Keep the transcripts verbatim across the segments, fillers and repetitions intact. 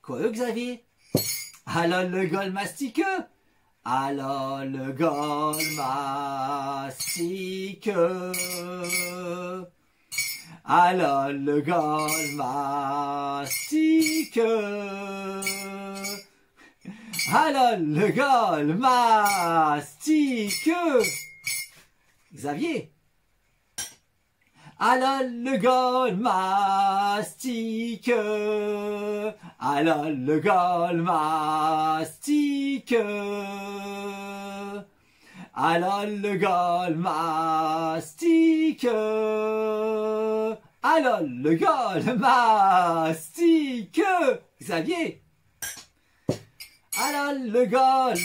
Quoi, eux, Xavier? Alors le gol mastiqueux. Alors le gol mastiqueux. Alors le gol mastiqueux. Alors le gol mastiqueux. Xavier. Alors le gol mastiqueux. Alors le gol mastiqueux. Alors le gol mastiqueux. Alors le gol mastiqueux. Xavier. Alors le gol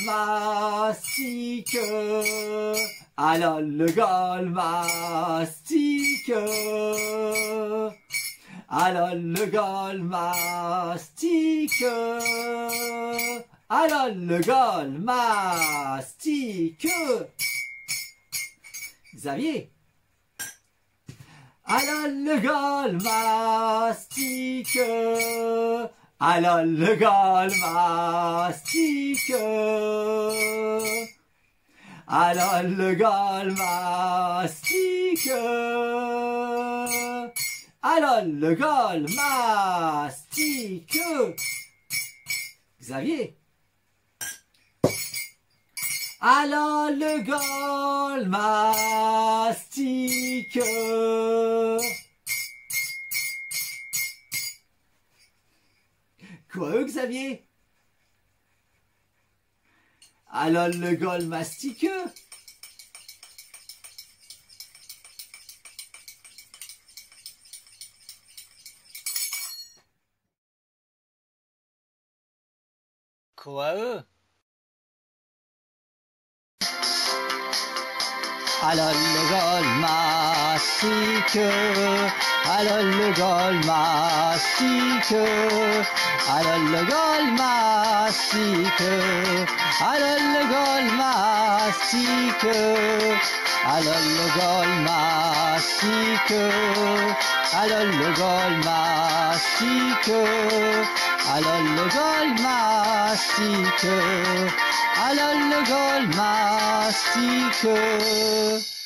mastiqueux. Alors le gol mastiqueux. Alors le gol mastiqueux. Alors le gol mastiqueux. Xavier. Alors le gol mastiqueux. Alors le gol mastiqueux. Alors le gol mastiqueux. Alors le gol mastiqueux. Xavier. Alors le gol mastiqueux. Quoi, Xavier? Alors le gol mastiqueux. Quoi, eux? Alors le gol mastiqueux. Alors le gol mastiqueux. Alors le gol mastiqueux. Alors le gol mastiqueux. Alors le gol mastiqueux. Alors le gol mastiqueux. Alors le gol mastiqueux. Alors le gol mastiqueux.